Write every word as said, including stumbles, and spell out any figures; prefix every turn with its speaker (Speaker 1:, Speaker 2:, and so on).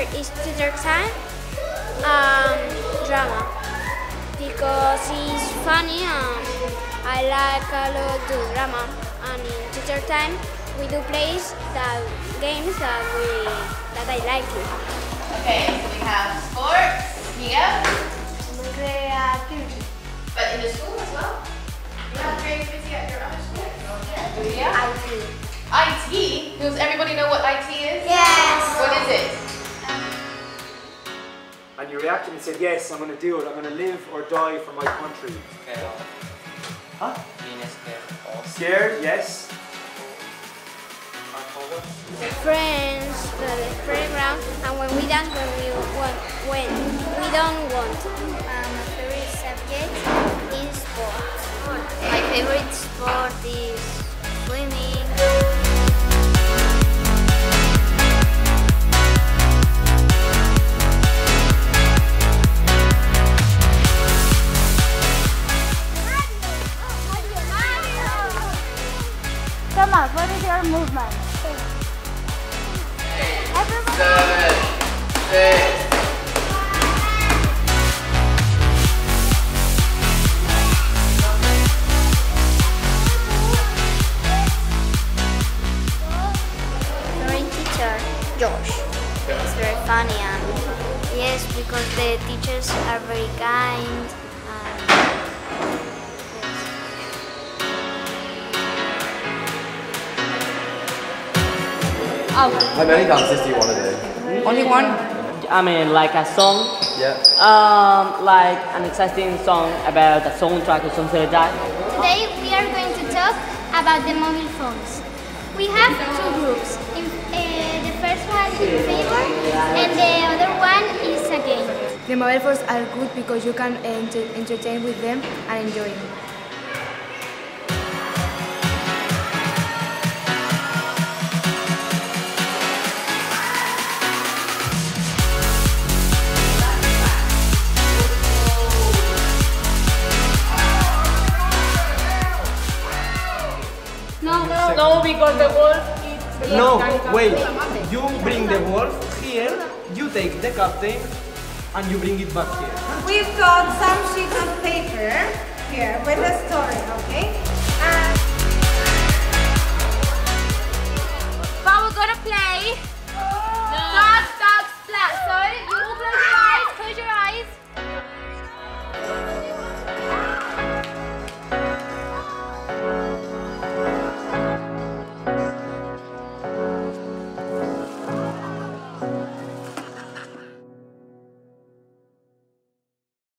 Speaker 1: favorite is Teacher Time and drama because it's funny and I like a lot to drama. And in Teacher Time we do plays that games that we that I like it.
Speaker 2: Okay, so we have sports. Miguel?
Speaker 1: Creativity.
Speaker 2: But in the school as well? You have creativity at your other school?
Speaker 1: Yeah.
Speaker 2: Do you?
Speaker 1: I T.
Speaker 2: I T? Does everybody know what I T is?
Speaker 1: Yes.
Speaker 2: What is it?
Speaker 3: And you reacted and said, yes, I'm going to do it. I'm going to live or die for my country. Huh? Scared, yes.
Speaker 1: Friends, the playground, and when we dance, when we want, when we don't want. Um, my favorite subject is sport. My favorite sport is swimming.
Speaker 4: Thomas, what is your movement?
Speaker 2: Seven, six.
Speaker 1: Favorite teacher, Josh. It's very funny and yes, because the teachers are very kind.
Speaker 5: How many dances do you want to do?
Speaker 6: Only one? I mean, like a song.
Speaker 5: Yeah.
Speaker 6: Um, like an exciting song about a soundtrack or something like that.
Speaker 4: Today we are going to talk about the mobile phones. We have two groups. In, uh, the first one is favor and the other one is a game.
Speaker 7: The mobile phones are good because you can enter entertain with them and enjoy them.
Speaker 6: No, no, because the wolf is...
Speaker 8: No, wait. You bring the wolf here, you take the captain, and you bring it back here.
Speaker 9: We've got some sheets of paper here with a story, okay?